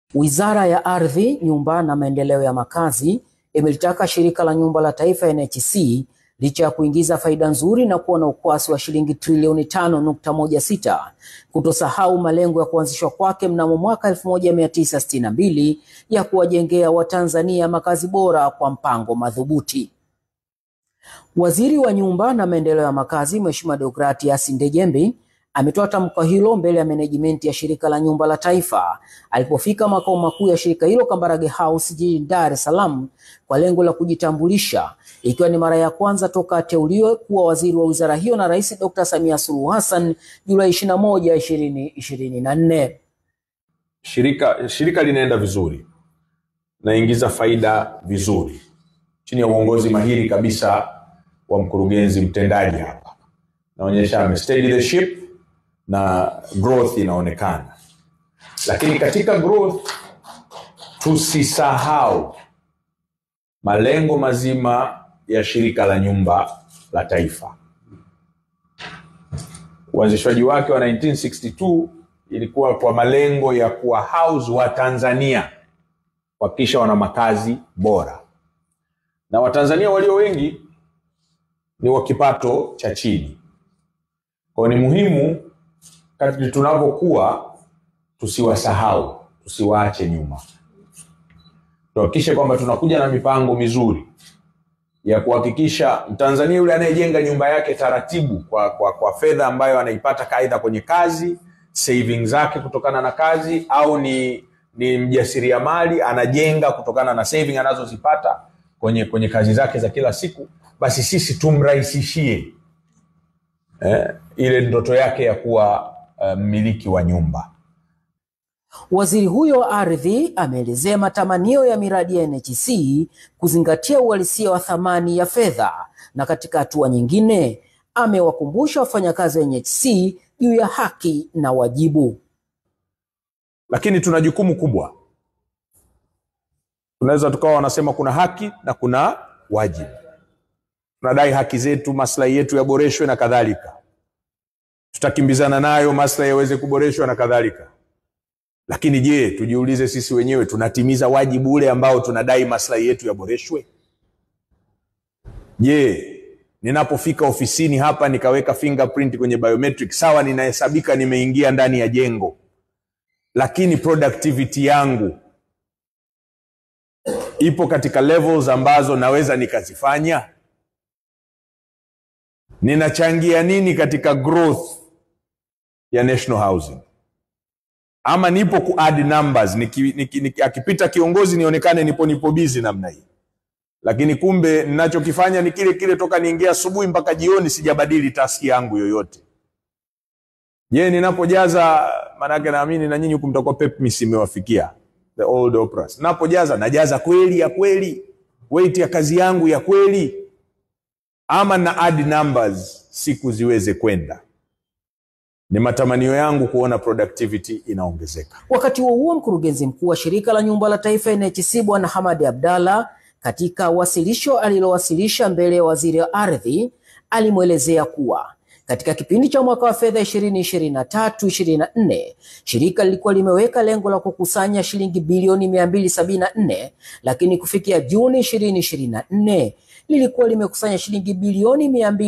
Wizara ya Ardhi, Nyumba na Maendeleo ya Makazi imelitaka Shirika la Nyumba la Taifa NHC licha ya kuingiza faida nzuri na kuwa na ukwasi wa shilingi trilioni 5.16 kutosahau malengo ya kuanzishwa kwake mnamo mwaka 1962 ya kuwajengea Watanzania makazi bora kwa mpango madhubuti. Waziri wa Nyumba na Maendeleo ya Makazi Mheshimiwa Deogratias Ndejembi ametoa tamko hilo mbele ya management ya Shirika la Nyumba la Taifa alipofika makao makuu ya shirika hilo Kambarage House jijini Dar es Salaam kwa lengo la kujitambulisha, ikiwa ni mara ya kwanza toka ateuliwe kuwa waziri wa wizara hiyo na Rais Dr. Samia Suluhu Hassan Julai 21, 2024. Shirika linaenda vizuri, naingiza faida vizuri chini ya uongozi mahiri kabisa wa mkurugenzi mtendaji hapa. Naonyesha steady the ship na growth inaonekana. Lakini katika growth tusisahau malengo mazima ya Shirika la Nyumba la Taifa. Uanzishwaji wake wa 1962 ilikuwa kwa malengo ya kuwa house wa Tanzania, kuhakikisha wana makazi bora. Na Watanzania walio wengi ni wa kipato cha chini. Kwa ni muhimu kadri tunapokuwa tusiwasahau, tusiwaache nyuma. Tuhakikishe kwamba tunakuja na mipango mizuri ya kuhakikisha Mtanzania yule anayejenga nyumba yake taratibu kwa fedha ambayo anaipata kaida kwenye kazi, savings zake kutokana na kazi, au ni mjasiriamali anajenga kutokana na saving anazozipata kwenye kazi zake za kila siku, basi sisi tumrahisishie ile ndoto yake ya kuwa mmiliki wa nyumba. Waziri huyo wa ardhi ameelezea matamanio ya miradi ya NHC kuzingatia uhalisia wa thamani ya fedha, na katika hatua nyingine amewakumbusha wafanyakazi wa NHC juu ya haki na wajibu. Lakini tuna jukumu kubwa. Tunaweza tukawa wanasema kuna haki na kuna wajibu. Tunadai haki zetu, maslahi yetu yaboreshwe na kadhalika. Tutakimbizana nayo maslahi yaweze kuboreshwa na kadhalika. Lakini je, tujiulize sisi wenyewe, tunatimiza wajibu ule ambao tunadai maslahi yetu yaboreshwe? Je, ninapofika ofisini hapa nikaweka fingerprint kwenye biometric, sawa, ninahesabika nimeingia ndani ya jengo, lakini productivity yangu ipo katika levels ambazo naweza nikazifanya? Ninachangia nini katika growth ya national housing? Ama nipo ku add numbers, akipita kiongozi nionekane nipo busy namna hii, lakini kumbe ninachokifanya ni kile kile toka niingia asubuhi mpaka jioni, sijabadili task yangu yoyote. Je, ninapojaza, manake naamini na nyinyi kumtakuwa pep imewafikia the old operas, ninapojaza najaza kweli ya kweli, weight ya kazi yangu ya kweli, ama na add numbers siku ziweze kwenda? Ni matamanio yangu kuona productivity inaongezeka. Wakati huo mkurugenzi mkuu wa Shirika la Nyumba la Taifa NHC Bwana Hamad Abdalla, katika wasilisho alilowasilisha mbele ya waziri wa ardhi, alimwelezea kuwa katika kipindi cha mwaka wa fedha 2023-2024 shirika lilikuwa limeweka lengo la kukusanya shilingi bilioni 274, lakini kufikia Juni 2024 lilikuwa limekusanya shilingi bilioni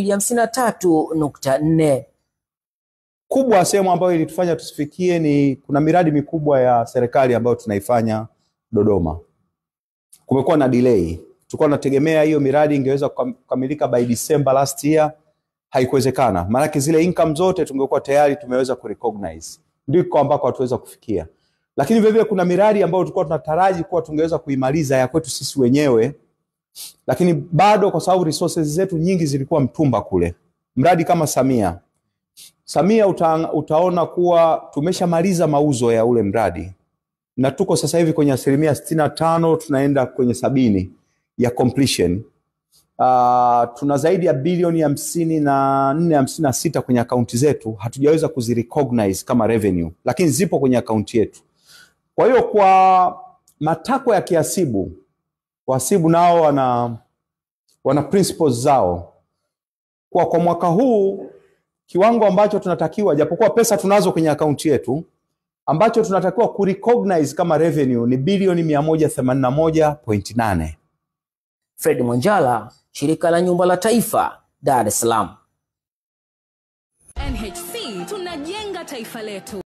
253.4. Kubwa sehemu ambayo ilitufanya tusifikie ni kuna miradi mikubwa ya serikali ambayo tunaifanya Dodoma. Kumekuwa na delay. Tulikuwa tunategemea hiyo miradi ingeweza kukamilika by December last year, haikuwezekana. Maana zile income zote tungekuwa tayari tumeweza kurecognize. Ndiko ambako hatuweza kufikia. Lakini vile vile kuna miradi ambayo tulikuwa tunataraji kuwa tungeweza kuimaliza ya kwetu sisi wenyewe, lakini bado kwa sababu resources zetu nyingi zilikuwa mtumba kule. Mradi kama Samia utaona kuwa tumeshamaliza mauzo ya ule mradi, na tuko sasa hivi kwenye 65%, tunaenda kwenye 70 ya completion. Tuna zaidi ya bilioni 54-56 kwenye akaunti zetu, hatujaweza kuzirecognize kama revenue, lakini zipo kwenye akaunti yetu. Kwa hiyo kwa matakwa ya kiasibu, wahasibu nao wana principles zao. Kwa mwaka huu kiwango ambacho tunatakiwa, japokuwa pesa tunazo kwenye akaunti yetu, ambacho tunatakiwa kurecognize kama revenue ni bilioni 181.8. Fred Mwanjala, Shirika la Nyumba la Taifa, Dar es Salaam. NHC, tunajenga taifa letu.